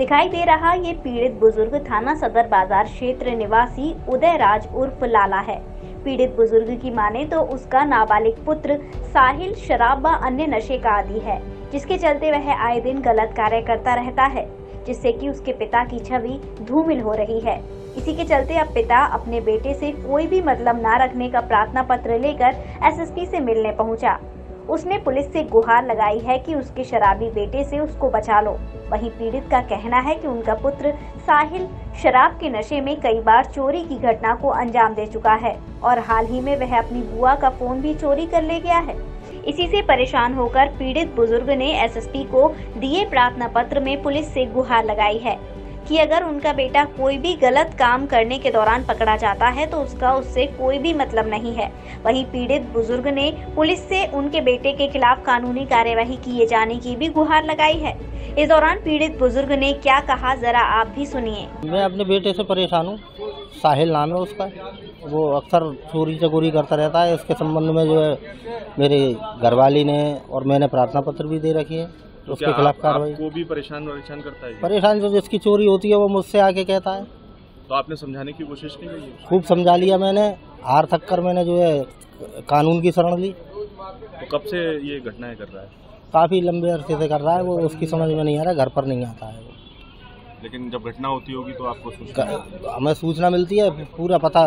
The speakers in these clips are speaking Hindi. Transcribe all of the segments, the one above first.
दिखाई दे रहा ये पीड़ित बुजुर्ग थाना सदर बाजार क्षेत्र निवासी उदय राज उर्फ लाला है। पीड़ित बुजुर्ग की माने तो उसका नाबालिग पुत्र साहिल शराब व अन्य नशे का आदी है, जिसके चलते वह आए दिन गलत कार्य करता रहता है, जिससे कि उसके पिता की छवि धूमिल हो रही है। इसी के चलते अब पिता अपने बेटे से कोई भी मतलब न रखने का प्रार्थना पत्र लेकर एसएसपी से मिलने पहुंचा। उसने पुलिस से गुहार लगाई है कि उसके शराबी बेटे से उसको बचा लो। वहीं पीड़ित का कहना है कि उनका पुत्र साहिल शराब के नशे में कई बार चोरी की घटना को अंजाम दे चुका है और हाल ही में वह अपनी बुआ का फोन भी चोरी कर ले गया है। इसी से परेशान होकर पीड़ित बुजुर्ग ने एसएसपी को दिए प्रार्थना पत्र में पुलिस से गुहार लगाई है कि अगर उनका बेटा कोई भी गलत काम करने के दौरान पकड़ा जाता है तो उसका उससे कोई भी मतलब नहीं है। वहीं पीड़ित बुजुर्ग ने पुलिस से उनके बेटे के खिलाफ कानूनी कार्यवाही किए जाने की भी गुहार लगाई है। इस दौरान पीड़ित बुजुर्ग ने क्या कहा, जरा आप भी सुनिए। मैं अपने बेटे से परेशान हूँ। साहिल नाम है उसका। वो अक्सर चोरी चकोरी करता रहता है। इसके संबंध में जो है मेरे घरवाली ने और मैंने प्रार्थना पत्र भी दे रखी है। तो उसके खिलाफ कार्रवाई। आपको भी परेशान करता है? परेशान जो जिसकी चोरी होती है वो मुझसे आके कहता है। तो आपने समझाने की कोशिश नहीं की? खूब समझा लिया मैंने। हार थक कर मैंने जो है कानून की शरण ली। तो कब से ये घटनाएं कर रहा है? काफी लंबे अरसे से कर रहा है वो। उसकी समझ में नहीं आ रहा, घर पर नहीं आता है वो। लेकिन जब घटना होती होगी तो आपको हमें सूचना मिलती है, पूरा पता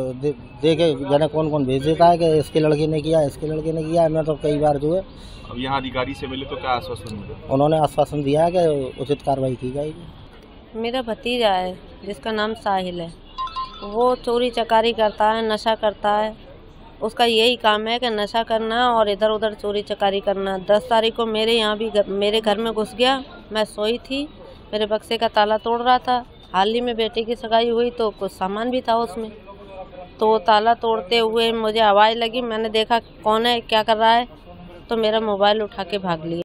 दे के जाने कौन कौन भेज देता है कि इसके लड़के ने किया, इसके लड़के ने किया। मैं तो कई बार जो है अब यहाँ अधिकारी से मिले तो क्या आश्वासन मिला? उन्होंने आश्वासन दिया है कि उचित कार्रवाई की जाएगी। मेरा भतीजा है जिसका नाम साहिल है। वो चोरी चकारी करता है, नशा करता है। उसका यही काम है कि नशा करना और इधर उधर चोरी चकारी करना। 10 तारीख को मेरे यहाँ भी मेरे घर में घुस गया। मैं सोई थी, मेरे बक्से का ताला तोड़ रहा था। हाल ही में बेटे की सगाई हुई तो कुछ सामान भी था उसमें, तो ताला तोड़ते हुए मुझे आवाज़ लगी। मैंने देखा कौन है, क्या कर रहा है, तो मेरा मोबाइल उठा के भाग लिया।